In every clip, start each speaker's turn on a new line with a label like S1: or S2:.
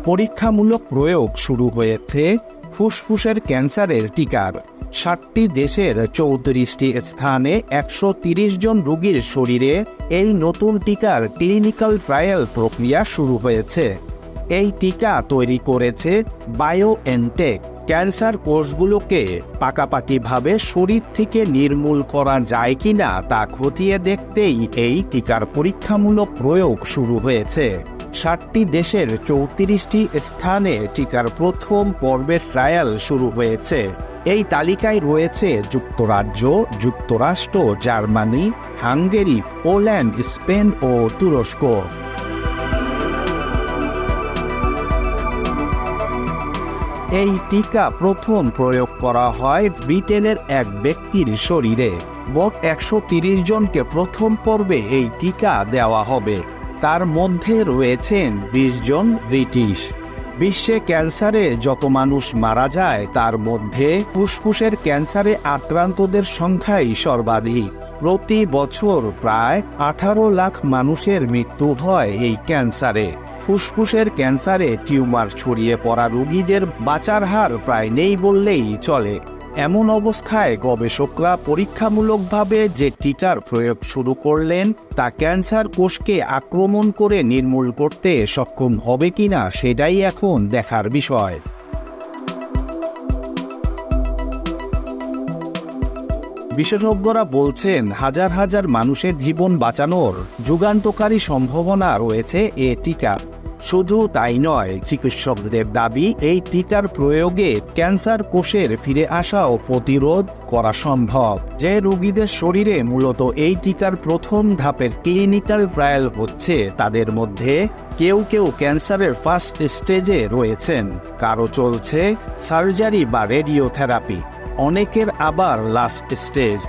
S1: পরীক্ষামূলক প্রয়োগ শুরু হয়েছে ফুসফুসের ক্যান্সারের টিকার। 60টি দেশের 34টি স্থানে 130 জন রোগীর শরীরে এই নতুন টিকার ক্লিনিক্যাল ট্রায়াল প্রক্রিয়া শুরু হয়েছে। এই টিকা তৈরি করেছে বায়োএনটেক। ক্যান্সার কোষগুলোকে পাকাপাকিভাবে শরীর থেকে নির্মূল করা যায় কিনা তা খতিয়ে দেখতেই এই টিকার পরীক্ষামূলক প্রয়োগ শুরু হয়েছে। 60টি দেশের 34টি স্থানে টিকার প্রথম পর্বের ট্রায়াল শুরু হয়েছে। এই তালিকায় রয়েছে যুক্তরাজ্য, যুক্তরাষ্ট্র, জার্মানি, হাঙ্গেরি, পোল্যান্ড, স্পেন ও তুরস্ক। এই টিকা প্রথম প্রয়োগ করা হয় ব্রিটেনের এক ব্যক্তির শরীরে। মোট 130 জনকে প্রথম পর্বে এই টিকা দেওয়া হবে। তার মধ্যে রয়েছেন 20 জন ব্রিটিশ। বিশ্বে ক্যান্সারে যত মানুষ মারা যায় তার মধ্যে ফুসফুসের ক্যান্সারে আক্রান্তদের সংখ্যাই সর্বাধিক। প্রতি বছর প্রায় 18 লাখ মানুষের মৃত্যু হয় এই ক্যান্সারে। ফুসফুসের ক্যান্সারে টিউমার ছড়িয়ে পড়া রোগীদের বাঁচার হার প্রায় নেই বললেই চলে। এমন অবস্থায় গবেষকরা পরীক্ষামূলকভাবে যে টিকার প্রয়োগ শুরু করলেন তা ক্যান্সার কোষকে আক্রমণ করে নির্মূল করতে সক্ষম হবে কিনা সেটাই এখন দেখার বিষয়। বিশেষজ্ঞরা বলছেন হাজার হাজার মানুষের জীবন বাঁচানোর যুগান্তকারী সম্ভাবনা রয়েছে এ টিকা। শুধু তাই নয়, চিকিৎসকদের দাবি এই টিকার প্রয়োগে ক্যান্সার কোষের ফিরে আসাও প্রতিরোধ করা সম্ভব। যে রোগীদের শরীরে মূলত এই টিকার প্রথম ধাপের ক্লিনিক্যাল ট্রায়াল হচ্ছে তাদের মধ্যে কেউ কেউ ক্যান্সারের ফার্স্ট স্টেজে রয়েছেন, কারো চলছে সার্জারি বা রেডিওথেরাপি, অনেকের আবার লাস্ট স্টেজ।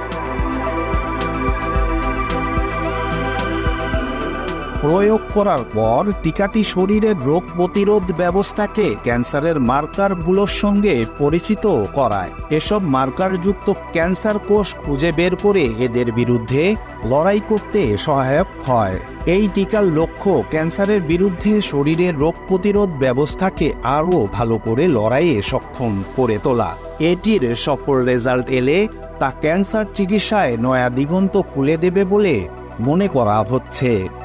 S1: প্রয়োগ করার পর টিকাটি শরীরের রোগ প্রতিরোধ ব্যবস্থাকে ক্যান্সারের মার্কারগুলোর সঙ্গে পরিচিত করায়। এসব মার্কারযুক্ত ক্যান্সার কোষ খুঁজে বের করে এদের বিরুদ্ধে লড়াই করতে সহায়ক হয়। এই টিকার লক্ষ্য ক্যান্সারের বিরুদ্ধে শরীরের রোগ প্রতিরোধ ব্যবস্থাকে আরও ভালো করে লড়াইয়ে সক্ষম করে তোলা। এটির সফল রেজাল্ট এলে তা ক্যান্সার চিকিৎসায় নয়া দিগন্ত খুলে দেবে বলে মনে করা হচ্ছে।